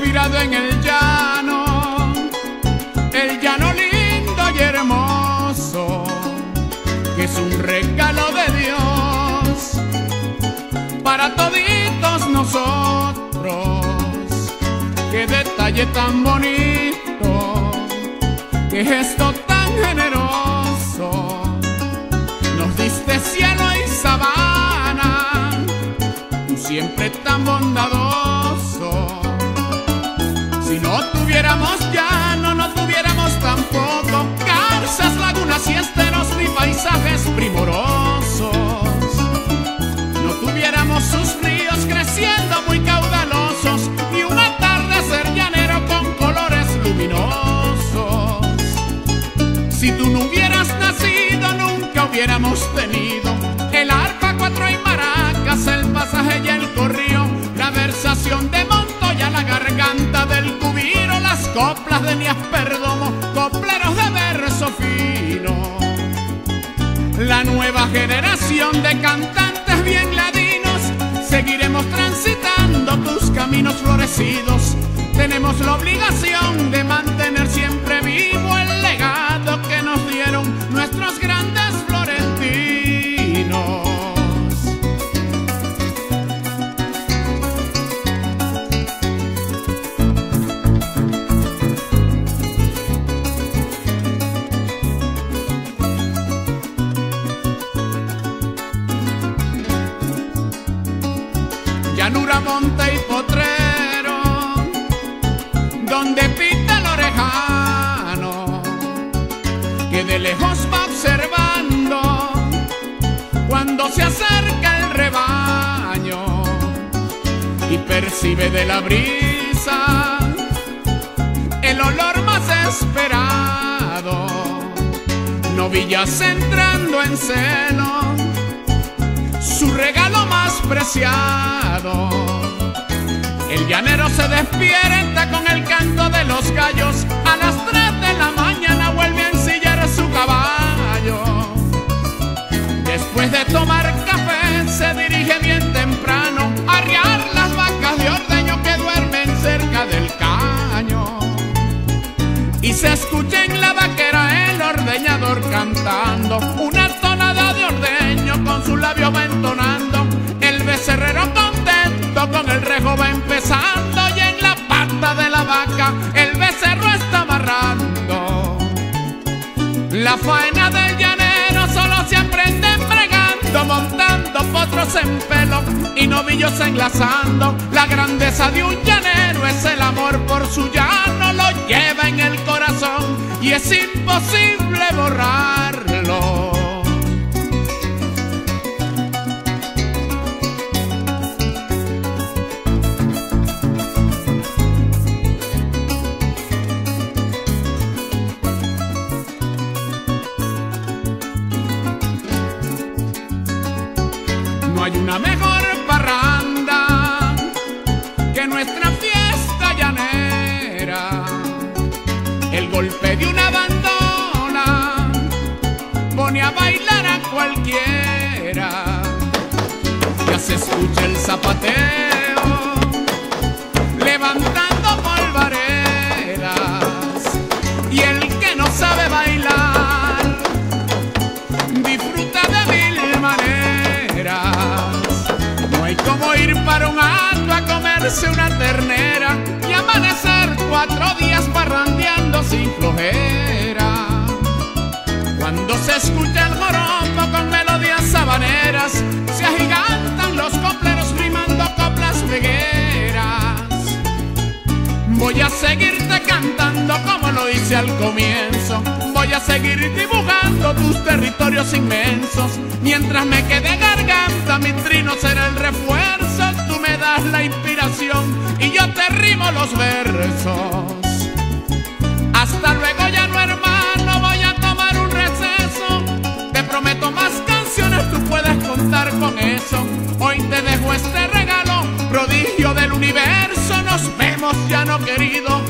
inspirado en el llano lindo y hermoso, que es un regalo de Dios para toditos nosotros. Qué detalle tan bonito, qué gesto tan generoso, nos diste cielo y sabana, tú siempre tan bondadoso. Si no tuviéramos llano, no tuviéramos tampoco garzas, lagunas y esteros ni paisajes primorosos. No tuviéramos sus ríos creciendo muy caudalosos, ni un atardecer llanero con colores luminosos. Si tú no hubieras nacido, nunca hubiéramos tenido el arpa, cuatro y maracas, el pasaje y el corrío, la versación de Montoya, la garganta del cubiro, las coplas de Nías Perdomo, copleros de verso fino. La nueva generación de cantantes bien ladinos, seguiremos transitando tus caminos florecidos. Tenemos la obligación de mantener siempre vivo el legado que nos dieron nuestros grandes florentinos. Llanura, monte y potrero, donde pita el orejano, que de lejos va observando cuando se acerca el rebaño y percibe de la brisa el olor más esperado. Novillas entrando en celo, su regalo más preciado. El llanero se despierta con el canto de los gallos, a las 3 de la mañana vuelve a ensillar su caballo. Después de tomar café se dirige bien temprano a arriar las vacas de ordeño que duermen cerca del caño. Y se escucha en la vaquera el ordeñador cantando una tonada de ordeño, con sus labios va entonando. El becerrero contento con el rejo va empezando, y en la pata de la vaca el becerro está amarrando. La faena del llanero solo se aprende bregando, montando potros en pelo y novillos enlazando. La grandeza de un llanero es el amor por su llano, lo lleva en el corazón y es imposible borrarlo. No hay una mejor parranda que nuestra fiesta llanera. El golpe de una bandona pone a bailar a cualquiera. Ya se escucha el zapateo levantando polvaredas, y el que no sabe bailar disfruta de mil maneras. No hay como ir para un hato a comerse una ternera y amanecer 4 días parrandeando sin flojera. Cuando se escucha el joropo con melodías sabaneras, se agigantan los copleros rimando coplas vegueras. Voy a seguirte cantando como lo hice al comienzo, voy a seguir dibujando tus territorios inmensos. Mientras me quede garganta, mi trino será el refuerzo. Tú me das la inspiración y yo te rimo los versos. Hasta luego, llano hermano, voy a tomar un receso. Te prometo más canciones, tú puedes contar con eso. Hoy te dejo este regalo, prodigio del universo. Nos vemos, llano querido,